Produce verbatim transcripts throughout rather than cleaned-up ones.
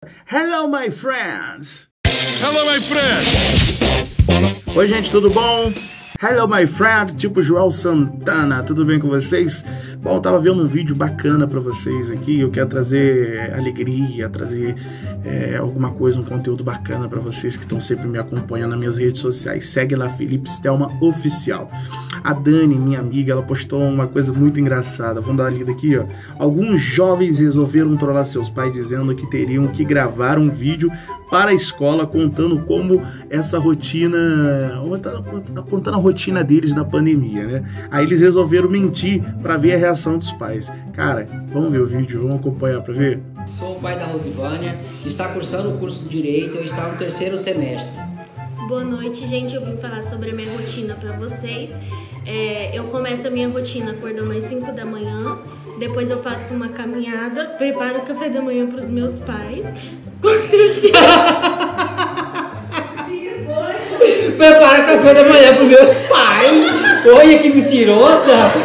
Hello, my friends! Hello, my friends! Oi, gente, tudo bom? Hello, my friend, tipo João Santana, tudo bem com vocês? Bom, eu tava vendo um vídeo bacana pra vocês aqui, eu quero trazer alegria, trazer é, alguma coisa, um conteúdo bacana pra vocês que estão sempre me acompanhando nas minhas redes sociais. Segue lá, Felipe Stelma Oficial. A Dani, minha amiga, ela postou uma coisa muito engraçada, vamos dar uma lida aqui, ó. Alguns jovens resolveram trollar seus pais dizendo que teriam que gravar um vídeo para a escola contando como essa rotina, contando a rotina deles na pandemia, né? Aí eles resolveram mentir para ver a reação dos pais. Cara, vamos ver o vídeo, vamos acompanhar para ver? Sou o pai da Rosivânia, está cursando o curso de Direito, eu estou no terceiro semestre. Boa noite, gente, eu vim falar sobre a minha rotina para vocês. É, eu começo a minha rotina acordando às cinco da manhã, depois eu faço uma caminhada, preparo o café da manhã para os meus pais. Quando eu chego... Prepara o café da manhã para os meus pais. Olha que mentirosa.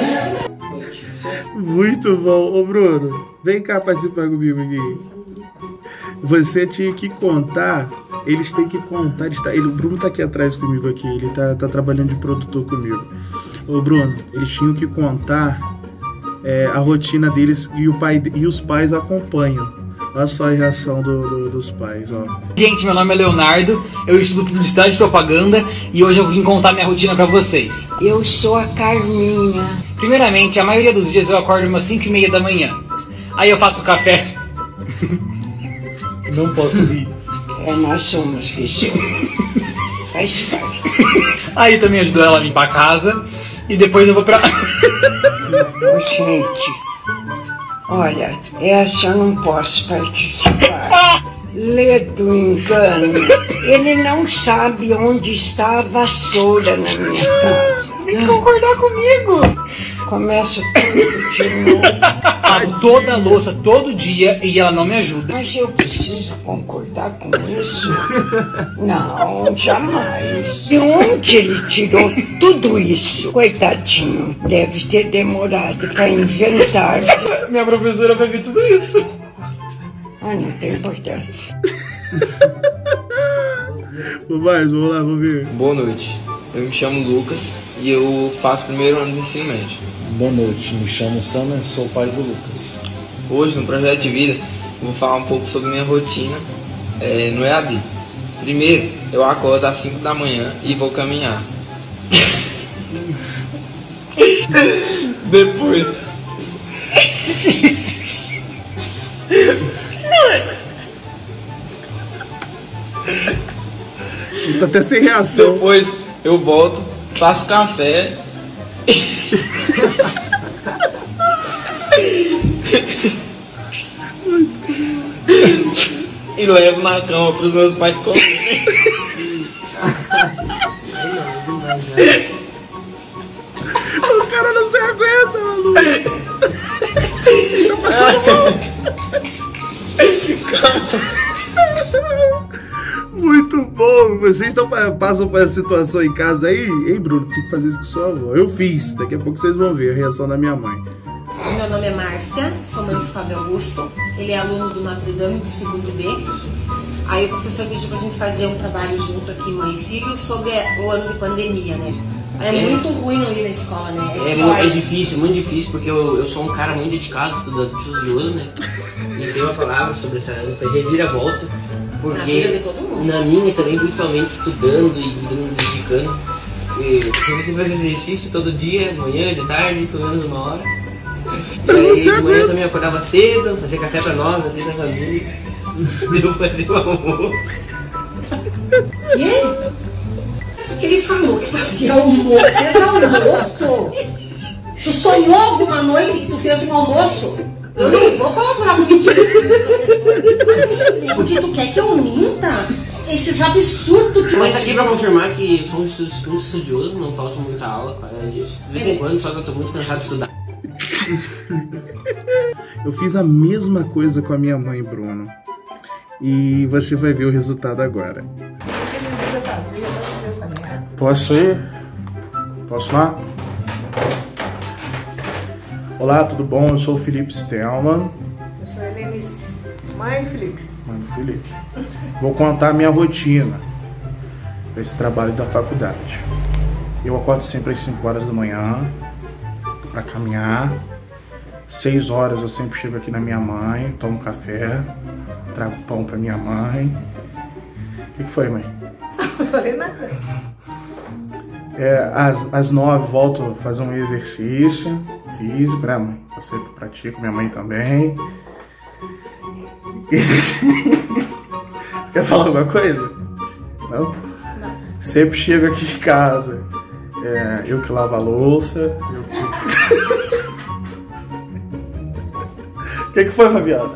Muito bom. Ô Bruno, vem cá participar comigo aqui. Você tinha que contar, eles têm que contar, eles tá, ele, o Bruno tá aqui atrás comigo aqui, ele tá, tá trabalhando de produtor comigo. Ô Bruno, eles tinham que contar é, a rotina deles e, o pai, e os pais acompanham. Olha só a reação do, do, dos pais, ó. Gente, meu nome é Leonardo, eu estudo Publicidade e Propaganda e hoje eu vim contar minha rotina pra vocês. Eu sou a Carminha. Primeiramente, a maioria dos dias eu acordo umas cinco e meia da manhã. Aí eu faço café. Não posso rir. É, nós somos, bicho. Faz parte. Aí também ajudo ela a limpar a casa e depois eu vou pra... Ô, gente, olha, essa eu não posso participar. Ledo engano. Ele não sabe onde está a vassoura na minha casa. Tem que concordar comigo. Começa tudo de novo. Lavo toda a louça todo dia e ela não me ajuda. Mas eu preciso concordar com isso? Não, jamais. De onde ele tirou tudo isso? Coitadinho, deve ter demorado para inventar. Minha professora vai ver tudo isso. Ah, não tem importância. Vai, vamos lá, vamos ver. Boa noite, eu me chamo Lucas e eu faço primeiro ano de ensino médio. Boa noite, me chamo Sana e sou o pai do Lucas. Hoje, no projeto de vida, eu vou falar um pouco sobre minha rotina é, no E A D. Primeiro, eu acordo às cinco da manhã e vou caminhar. Depois... Tá até sem reação. Depois eu volto, faço café... e levo na cama para os meus pais comerem. O cara não se aguenta, maluco. Tá passando mal. Muito bom. Vocês estão, passam por essa situação em casa aí? Ei, Bruno, tinha que fazer isso com sua avó. Eu fiz. Daqui a pouco vocês vão ver a reação da minha mãe. Meu nome é Márcia, sou mãe do Fábio Augusto. Ele é aluno do Notre Dame do segundo B. Aí o professor pediu pra gente fazer um trabalho junto aqui, mãe e filho, sobre o ano de pandemia, né? É, é muito ruim não ir na escola, né? É, é, é difícil, muito difícil, porque eu, eu sou um cara muito dedicado, estudioso, né? E tem uma palavra sobre essa ano, foi reviravolta. Porque na vida de todo mundo. Na minha também, principalmente estudando e me dedicando. Eu tenho que fazer exercício todo dia, de manhã, de tarde, pelo menos uma hora. E aí de manhã eu também acordava cedo, fazia café pra nós, aqui na família. Deu fazer o almoço. Que? Ele falou que fazia almoço. Fez almoço? Tu sonhou alguma noite que tu fez um almoço? Eu não vou colaborar com mentira. Porque tu quer que eu minta? Esses absurdos que... Mas tá aqui pra confirmar que sou um estudioso, não falta muita aula, cara, disso. De vez em quando, só que eu tô muito cansado de estudar. Eu fiz a mesma coisa com a minha mãe, Bruno. E você vai ver o resultado agora. Posso ir? Posso ir lá? Olá, tudo bom? Eu sou o Felipe Stelma. Eu sou a Helenice, mãe do Felipe. mãe do Felipe. Vou contar a minha rotina para esse trabalho da faculdade. Eu acordo sempre às cinco horas da manhã para caminhar. seis horas eu sempre chego aqui na minha mãe, tomo café, trago pão para minha mãe. O que, que foi, mãe? Não falei nada. É, às, às nove volto a fazer um exercício físico, né, mãe? Eu sempre pratico, minha mãe também. Você quer falar alguma coisa? Não? Não. Sempre chego aqui em casa. É, eu que lavo a louça. Eu que... O que, que foi, Fabiana?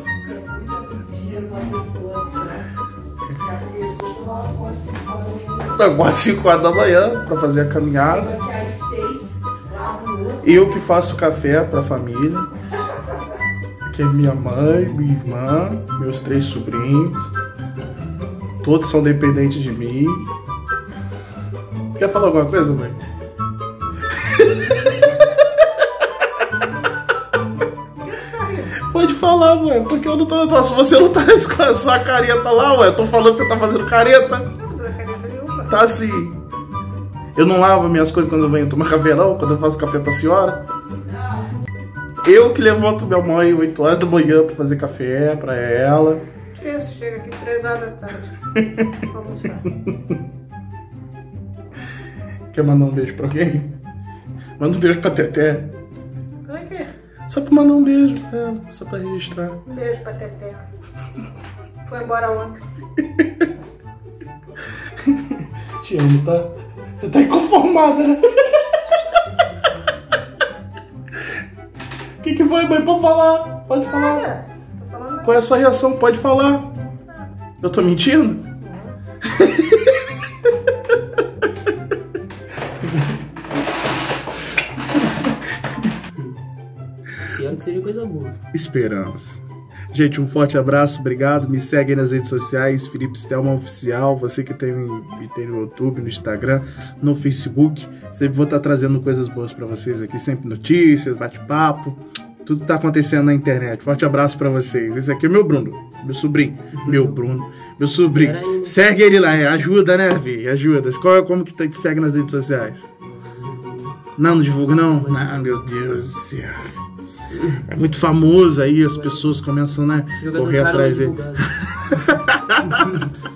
Eu acordo às cinco horas da manhã para fazer a caminhada. Eu que faço café para a família. Que é minha mãe, minha irmã, meus três sobrinhos. Todos são dependentes de mim. Quer falar alguma coisa, mãe? Pode falar, mãe, porque eu não tô. Se você não tá com a sua careta lá, ué, eu tô falando que você tá fazendo careta. Não, não é careta nenhuma. Tá assim. Eu não lavo minhas coisas quando eu venho tomar café, não? Quando eu faço café pra senhora? Eu que levanto minha mãe oito horas da manhã pra fazer café pra ela. Que isso? Chega aqui três horas da tarde. Vamos lá. Quer mandar um beijo pra alguém? Manda um beijo pra Teté. Pra quê? Só pra mandar um beijo pra ela, só pra registrar. Um beijo pra Teté. Foi embora ontem. Te amo, tá? Você tá inconformada, né? O que, que foi, mãe? Pode falar. Pode falar. Nada. Tô falando nada. Qual é a sua reação? Pode falar. Eu tô mentindo? Espero que seja coisa boa. Esperamos. Gente, um forte abraço, obrigado. Me segue aí nas redes sociais, Felipe Stelman Oficial. Você que tem, tem no YouTube, no Instagram, no Facebook. Sempre vou estar trazendo coisas boas pra vocês aqui, sempre notícias, bate-papo, tudo que tá acontecendo na internet. Forte abraço pra vocês. Esse aqui é meu Bruno, meu sobrinho. Meu Bruno, meu sobrinho. Segue ele lá, ajuda, né, Vi? Ajuda. Qual, como que te segue nas redes sociais? Não, não divulga não? Ah, meu Deus do céu. É muito famoso aí, as pessoas começam, né, a correr atrás dele.